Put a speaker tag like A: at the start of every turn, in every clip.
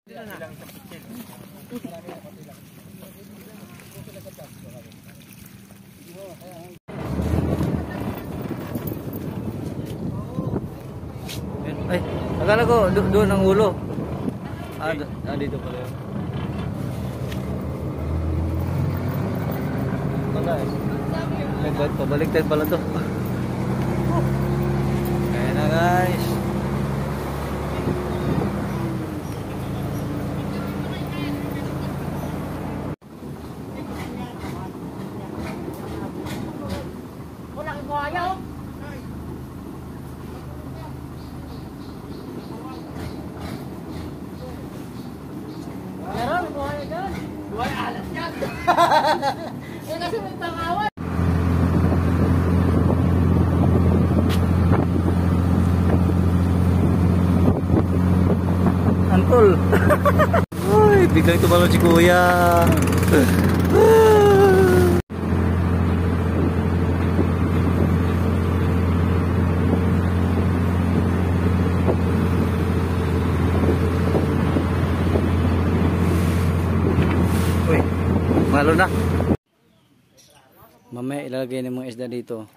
A: Ay, akala ko doon ang ulo. Dito pala yun. Guys, pabaliktad pala to. Kaya na guys.
B: Buhay alas yan. Yan kasi may tangawan.
A: Antol. Uy, biglang tumalon si kuya. Uy, malo na. Mamaya ilalagay ng mga isda dito.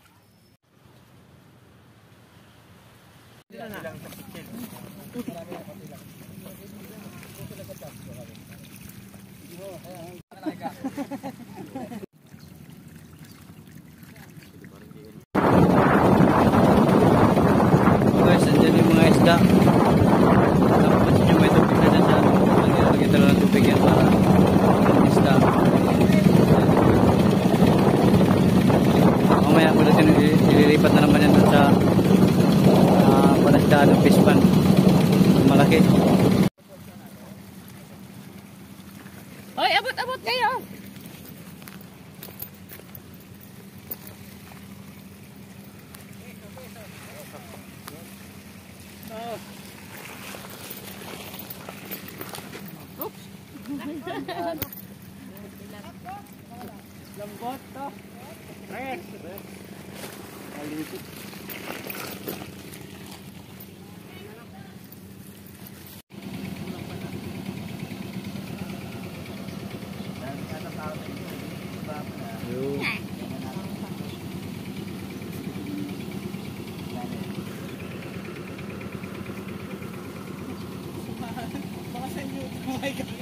A: Guys, andyan yung mga isda. Tapos yung may tubig na dyan siya. Lagyan talaga ng tubig yan para isda. Mamaya ulit ililipat na naman yan sa panasdaan ng fish pan. Malaki.
B: Hoy, abot-abot kayo. Oops. Lambot to. Fresh. Kalipit. Baka sa inyo. Oh my God.